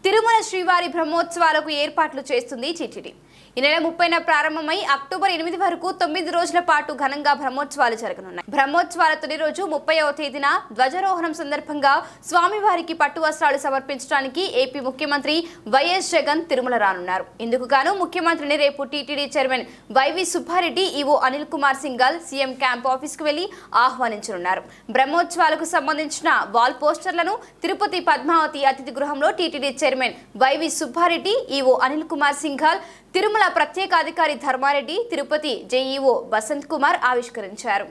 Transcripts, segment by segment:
తిరుమల శ్రీవారి బ్రహ్మోత్సవాలకు ఏర్పాట్లు చేస్తుంది టీటీడీ. ఈ నెల 30న ప్రారంభమై అక్టోబర్ 8 వరకు 9 రోజుల పాటు ఘనంగా బ్రహ్మోత్సవాలు జరగనున్నాయి. బ్రహ్మోత్సవాల తొలి రోజు 30వ తేదీన ధ్వజారోహణం సందర్భంగా స్వామివారికి పట్టు వస్త్రాలు సమర్పించడానికి ఏపీ ముఖ్యమంత్రి వైఎస్ జగన్ తిరుమల రానున్నారు. ఇందుకు గాను ముఖ్యమంత్రిని రేపు TTD chairman YV Subbareddy, EO Anil Kumar Singhal CM camp ఆఫీస్కు వెళ్లి ఆహ్వానించనున్నారు. బ్రహ్మోత్సవాలకు సంబంధించిన వాల్ పోస్టర్లను తిరుపతి పద్మావతి అతిథి గృహంలో TTD chairman YV Subbareddy, EO Anil Kumar Singhal, Tirumala ప్రత్యేక అధికారి ధర్మారెడ్డి, తిరుపతి జేఈఓ బసంత్ కుమార్ ఆవిష్కరించారు.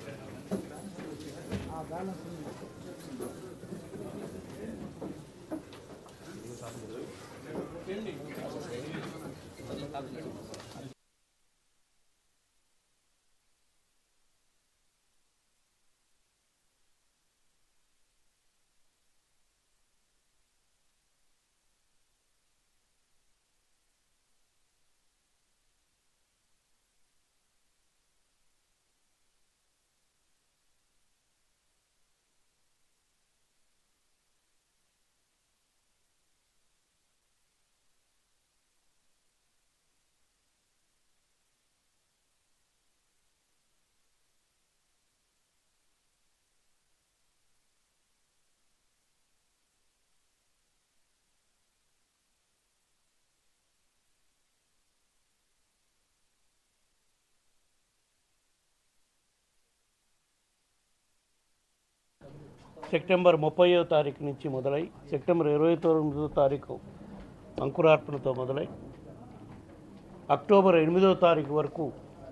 సెప్టెంబర్ 30వ తారీఖు నుంచి మొదలై సెప్టెంబర్ 29వ తారీఖు అంకురార్పణతో మొదలై అక్టోబర్ 8వ తారీఖు వరకు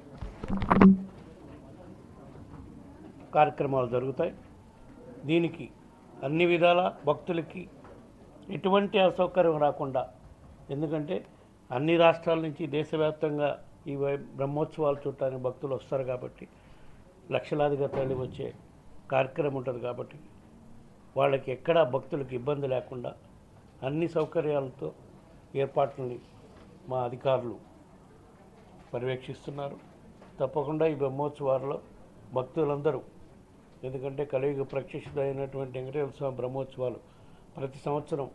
కార్యక్రమాలు జరుగుతాయి. దీనికి అన్ని విధాల భక్తులకి ఎటువంటి అసౌకర్యం రాకుండా, ఎందుకంటే అన్ని రాష్ట్రాల నుంచి దేశవ్యాప్తంగా ఈ బ్రహ్మోత్సవాలు చూడటానికి భక్తులు వస్తారు కాబట్టి, లక్షలాదిగా తరలి వచ్చే కార్యక్రమం ఉంటుంది కాబట్టి వాళ్ళకి ఎక్కడా భక్తులకు ఇబ్బంది లేకుండా అన్ని సౌకర్యాలతో ఏర్పాట్లని మా అధికారులు పర్యవేక్షిస్తున్నారు. తప్పకుండా ఈ బ్రహ్మోత్సవాల్లో భక్తులందరూ, ఎందుకంటే కలియుగ ప్రత్యక్షితమైనటువంటి వెంకటేశ్వర స్వామి బ్రహ్మోత్సవాలు ప్రతి సంవత్సరం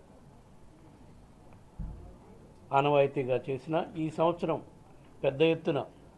ఆనవాయితీగా చేసిన ఈ సంవత్సరం పెద్ద ఎత్తున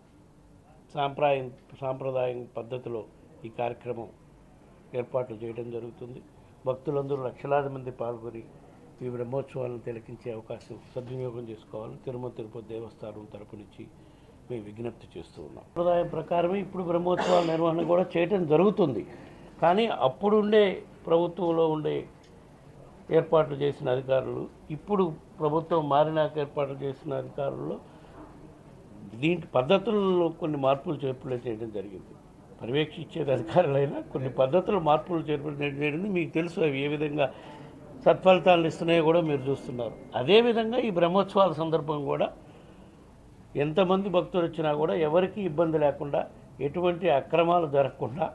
సాంప్రదాయం పద్ధతిలో ఈ కార్యక్రమం ఏర్పాట్లు చేయడం జరుగుతుంది. భక్తులందరూ లక్షలాది మంది పాల్గొని ఈ బ్రహ్మోత్సవాలను తిలకించే అవకాశం సద్వినియోగం చేసుకోవాలని తిరుమల తిరుపతి దేవస్థానం తరపు నుంచి మేము విజ్ఞప్తి చేస్తూ ఉన్నాం. సంప్రదాయం ప్రకారమే ఇప్పుడు బ్రహ్మోత్సవాల నిర్వహణ కూడా చేయడం జరుగుతుంది. కానీ అప్పుడుండే ప్రభుత్వంలో ఉండే ఏర్పాట్లు చేసిన అధికారులు, ఇప్పుడు ప్రభుత్వం మారినాక ఏర్పాట్లు చేసిన అధికారుల్లో దీంట్లో పద్ధతుల్లో కొన్ని మార్పులు చేర్పులు చేయడం జరిగింది. పర్యవేక్షించేది అధికారులైనా కొన్ని పద్ధతులు మార్పులు చేర్పులు చేయడం మీకు తెలుసు. అవి ఏ విధంగా సత్ఫలితాలను ఇస్తున్నాయో కూడా మీరు చూస్తున్నారు. అదేవిధంగా ఈ బ్రహ్మోత్సవాల సందర్భం కూడా ఎంతమంది భక్తులు వచ్చినా కూడా ఎవరికి ఇబ్బంది లేకుండా, ఎటువంటి అక్రమాలు జరగకుండా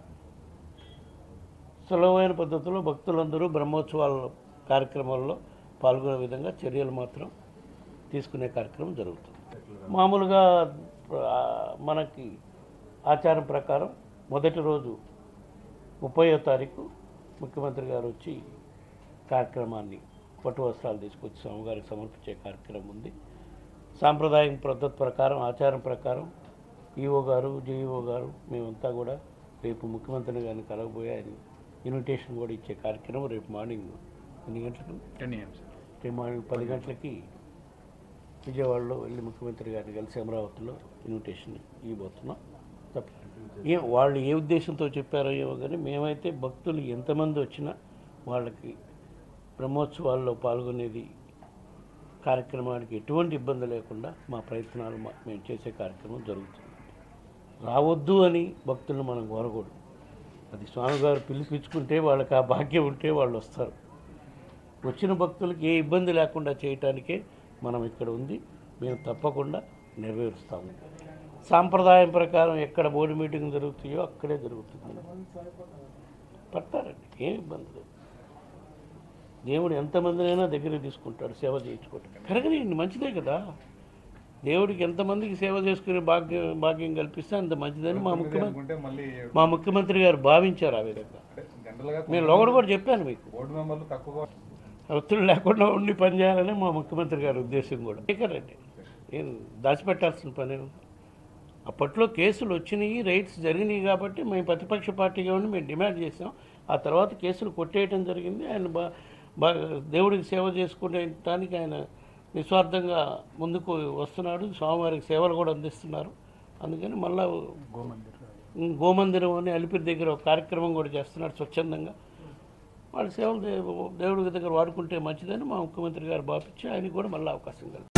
సులభమైన పద్ధతిలో భక్తులందరూ బ్రహ్మోత్సవాల కార్యక్రమాల్లో పాల్గొనే విధంగా చర్యలు మాత్రం తీసుకునే కార్యక్రమం జరుగుతుంది. మామూలుగా మనకి ఆచారం ప్రకారం మొదటి రోజు 30వ తారీఖు ముఖ్యమంత్రి గారు వచ్చి కార్యక్రమాన్ని పట్టు వస్త్రాలు తీసుకొచ్చి స్వామివారికి సమర్పించే కార్యక్రమం ఉంది. సాంప్రదాయం పద్ధతి ప్రకారం, ఆచారం ప్రకారం ఈఓ గారు, జేఈఓ గారు మేమంతా కూడా రేపు ముఖ్యమంత్రి గారిని కలగబోయే ఆయన ఇన్విటేషన్ కూడా ఇచ్చే కార్యక్రమం రేపు మార్నింగ్ ఎన్ని గంటలకు? 10 AM. రేపు మార్నింగ్ 10 గంటలకి విజయవాడలో వెళ్ళి ముఖ్యమంత్రి గారిని కలిసి అమరావతిలో ఇన్విటేషన్ ఇవ్వబోతున్నాం. వాళ్ళు ఏ ఉద్దేశంతో చెప్పారో ఏమో కానీ మేమైతే భక్తులు ఎంతమంది వచ్చినా వాళ్ళకి బ్రహ్మోత్సవాల్లో పాల్గొనేది కార్యక్రమానికి ఎటువంటి ఇబ్బంది లేకుండా మా ప్రయత్నాలు మేము చేసే కార్యక్రమం జరుగుతుంది. రావద్దు అని భక్తులను మనం కోరకూడదు. అది స్వామివారు పిలిపించుకుంటే వాళ్ళకి ఆ భాగ్యం ఉంటే వాళ్ళు వస్తారు. వచ్చిన భక్తులకి ఏ ఇబ్బంది లేకుండా చేయటానికే మనం ఇక్కడ ఉంది. మేము తప్పకుండా నెరవేరుస్తాము. సాంప్రదాయం ప్రకారం ఎక్కడ బోర్డు మీటింగ్ జరుగుతాయో అక్కడే జరుగుతుంది. పడతారండి, ఏం ఇబ్బంది లేదు. దేవుడు ఎంతమందినైనా దగ్గరికి తీసుకుంటాడు, సేవ చేయించుకుంటాడు. పెరగనియండి, మంచిదే కదా. దేవుడికి ఎంతమందికి సేవ చేసుకునే భాగ్యం కల్పిస్తే అంత మంచిదని మా ముఖ్యమంత్రి గారు భావించారు. ఆ విధంగా నేను లోగడ కూడా చెప్పాను మీకు. ఒత్తిడి లేకుండా ఉండి పనిచేయాలని మా ముఖ్యమంత్రి గారి ఉద్దేశం కూడా కదండి. ఏం దాచిపెట్టాల్సిన పని ఉంది. అప్పట్లో కేసులు వచ్చినాయి, రైట్స్ జరిగినాయి కాబట్టి మేము ప్రతిపక్ష పార్టీగా ఉండి మేము డిమాండ్ చేసాం. ఆ తర్వాత కేసులు కొట్టేయటం జరిగింది. ఆయన దేవుడికి సేవ చేసుకునేటానికి ఆయన నిస్వార్థంగా ముందుకు వస్తున్నాడు. స్వామివారికి సేవలు కూడా అందిస్తున్నారు. అందుకని మళ్ళా గోమందిరం అని అలిపిరి దగ్గర ఒక కార్యక్రమం కూడా చేస్తున్నాడు స్వచ్ఛందంగా. వాళ్ళ సేవలు దేవుడి దగ్గర వాడుకుంటే మంచిదని మా ముఖ్యమంత్రి గారు భావించి ఆయనకు కూడా మళ్ళీ అవకాశం కలిగింది.